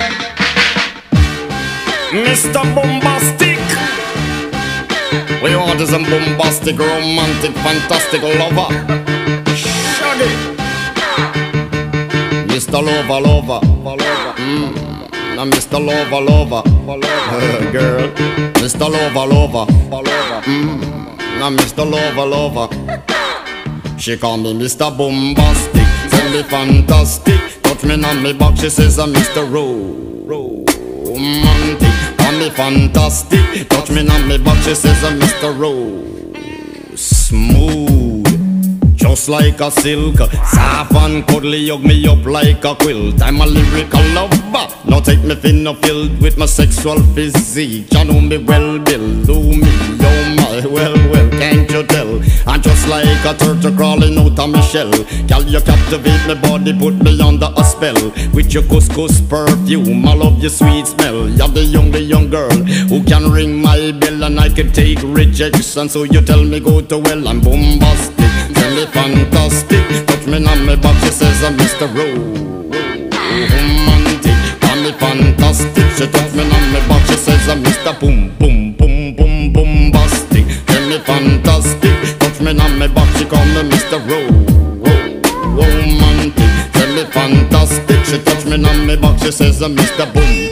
Mr. Boombastic. We want is a bombastic, romantic, fantastic lover. Shaggy. Mr. Lover. Now Mr. Lover. Girl. Mr. Lover. Now Mr. Lover. She call me Mr. Boombastic. Tell me fantastic. Touch me on me back. She says I'm Mr. Romantic. Call me fantastic. Touch me on me back. She says I'm Mr. Smooth, just like a silk. Soft and cuddly, hug me up like a quilt. I'm a lyrical lover. Now take me thin or filled with my sexual physique. You know me well, Bill. Do me, oh my, well, can't you tell? I'm just like a turtle crawling out of my shell. Girl, you captivate my body, put me under a spell. With your couscous perfume, I love your sweet smell. You're the young girl who can ring my bell, and I can take rejection. So you tell me go to well, I'm bombastic. Tell me fantastic. Touch me on my back, she says I'm Mr. Romantic. Call me fantastic. She touch me on my back, she says I'm Mr. Boombastic. Tell me fantastic. Touch me on my back, she call me Mr. Romantic. Tell me fantastic. She touch me on my back, she says I'm Mr. Boom.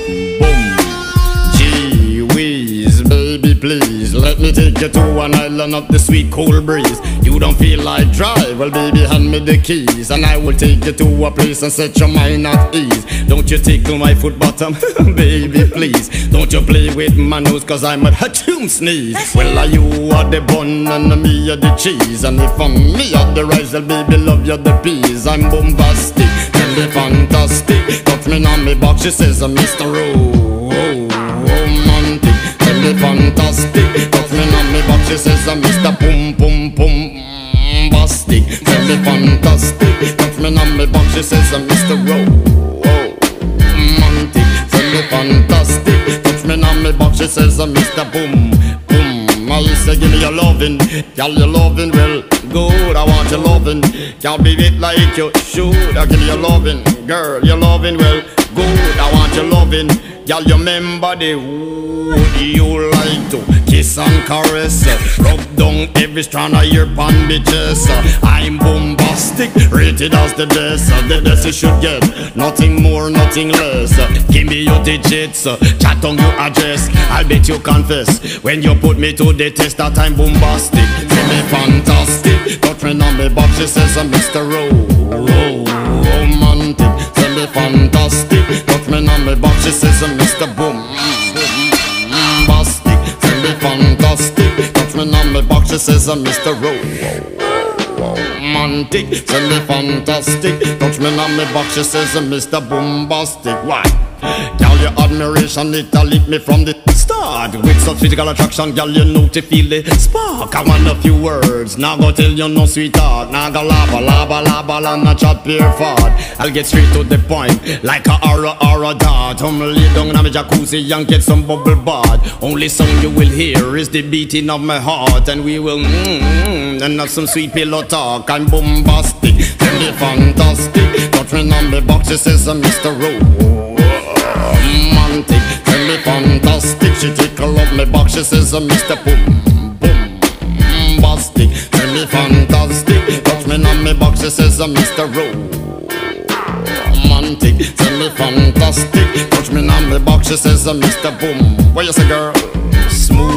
Gee whiz, baby please, let me take you to an island of the sweet cool breeze. You don't feel like drive? Well baby, hand me the keys, and I will take you to a place and set your mind at ease. Don't you tickle my foot bottom, baby please. Don't you play with my nose, cause I'm a ha-choom sneeze. Well you are the bun and me are the cheese, and if I'm me are the rice, well baby love you the peas. I'm bombastic, tell me fantastic. Touch me on me back, she says I'm Mr. Romantic. Tell me fantastic. Touch me on me back, she says I'm Mr. Boombastic. Tell me fantastic. Touch me on me back, she says I'm Mr. Romantic. Tell me fantastic. Touch me on me back, she says I'm Mr. Boom. I say give me your lovin', girl, your lovin' well good. I want your lovin', can't be it like you should. I give me your lovin', girl, your lovin' well good. I want your lovin', girl, you remember the wood you like to kiss and caress, rub down every strand of your bandages. I'm bombastic, rated as the best. The best you should get, nothing more, nothing less. Give me your digits, chat on your address. I'll bet you confess when you put me to the test that I'm bombastic. Tell me fantastic. Touch me on me back, she says I'm Mr. Romantic. Tell me fantastic. Touch me on me back, she says I'm Mr. Boombastic. Tell me fantastic. Touch me on me back, she says I'm Mr. Romantic. Tell me fantastic. Touch me on me back, she says I'm Mr. Boombastic. Why? Girl, your admiration, it lit me from the start. With such physical attraction, girl, you know to feel the spark. I want a few words, now go tell you no sweetheart. Now go lava, and chat pure fart. I'll get straight to the point, like a aura dart. Lay down in my jacuzzi and get some bubble bath. Only song you will hear is the beating of my heart, and we will and have some sweet pillow talk. I'm bombastic, tell me fantastic. Touch me on me box, she says I'm Mr. Romantic. Tell me fantastic. She tickle up me back, she says I'm Mr. Boombastic. Tell me fantastic. Touch me on me back, she says I'm Mr. Romantic. Tell me fantastic. Touch me on me back, she says I'm Mr. Boom. What you say, girl? Smooth.